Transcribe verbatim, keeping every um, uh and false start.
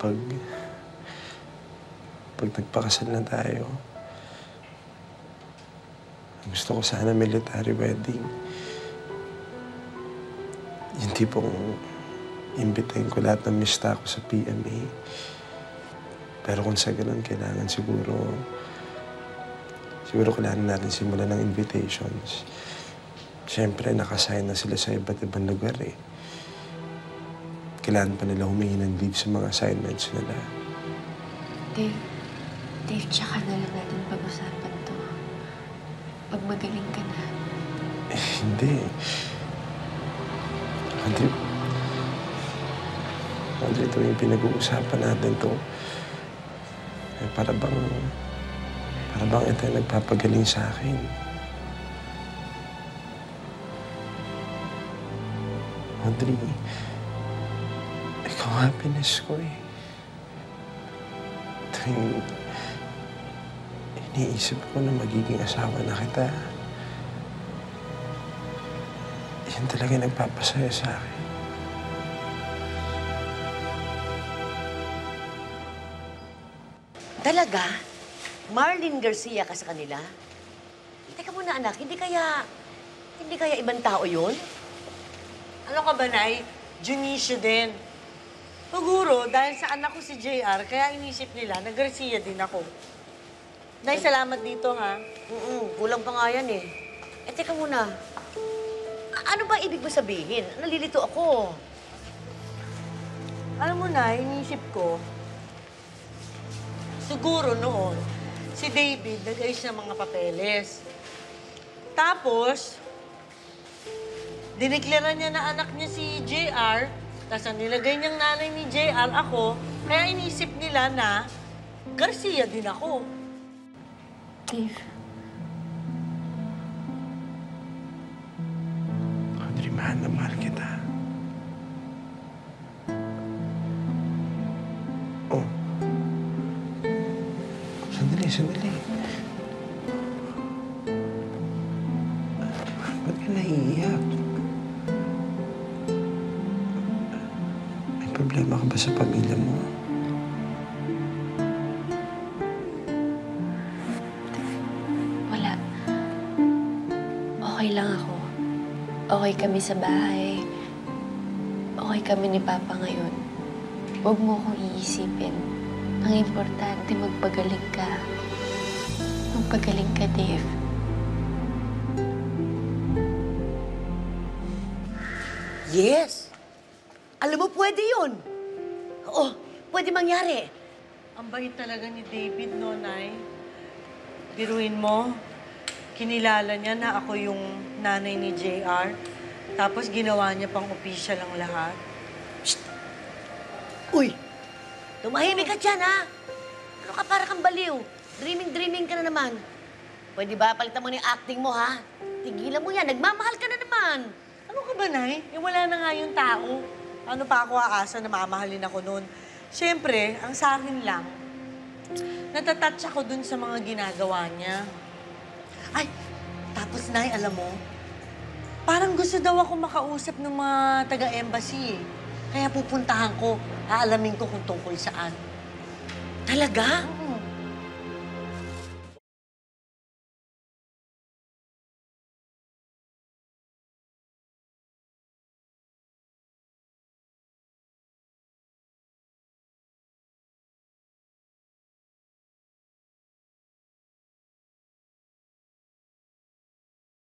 pag... pag nagpakasal na tayo, gusto ko sana military wedding. Yung tipong imbitahin ko lahat ng mista ko sa P M A. Pero kung sa ganun, kailangan siguro... Siguro kailangan natin simulan ng invitations. Siyempre, nakasign na sila sa iba't ibang lugar eh. Kailangan pa nila humingi ng leave sa mga assignments nila. Dave, Dave, tsaka na lang natin pag-usapan to. Pag magaling ka na. Eh, hindi. Andre, Andre, ito yung pinag-uusapan natin to. Eh, para bang... Para bang ito yung nagpapagaling sa akin. Audrey, ikaw happiness ko eh. Ito yung... Iniisip ko na magiging asawa na kita. Yan talaga nagpapasaya sa akin. Talaga? Marlene Garcia ka sa kanila? Teka muna, anak. Hindi kaya... Hindi kaya ibang tao yun? Ano ka ba, Nay? Junicio din. Siguro, dahil sa anak ko si J R, kaya inisip nila na Garcia din ako. Nay, salamat dito, ha? Mm-mm, kulang pa nga yan eh. Eh, teka muna. A- ano ba ibig mo sabihin? Nalilito ako. Alam mo na, inisip ko, siguro noon, si David nag-ayos ng mga papeles. Tapos, diniklara niya na anak niya si J R, tapos ang nilagay niyang nanay ni J R ako, kaya inisip nila na Garcia din ako. Dave, Audrey, mahal na mahal kita. Oh. Sandali, sandali. Ba't ka naiiyak? May problema ka ba sa pamilya mo? wala. Okay lang ako. Okay kami sa bahay. Okay kami ni Papa ngayon. Huwag mo akong iisipin. Ang importante, magpagaling ka. Magpagaling ka, Dave. Yes! Alam mo, pwede yun. Oo, pwede mangyari. Ang bait talaga ni David, no, Nay? Biruin mo, kinilala niya na ako yung nanay ni J R. Tapos ginawa niya pang official ang lahat. Uy! Tumahimik ka dyan, ha? Ano ka, para kang baliw? Dreaming-dreaming ka na naman. Pwede ba palitan mo na yung acting mo, ha? Tigilan mo yan. Nagmamahal ka na naman. Ano ka ba, Nay? Eh, wala na nga yung tao. Ano pa ako aasa na mamahalin ako noon? Siyempre, ang sa akin lang, natatouch ako dun sa mga ginagawa niya. Ay, tapos, Nay, alam mo, parang gusto daw ako makausap ng mga taga-embassy. Kaya pupuntahan ko, aalamin ko kung tungkol saan. Talaga? Mm.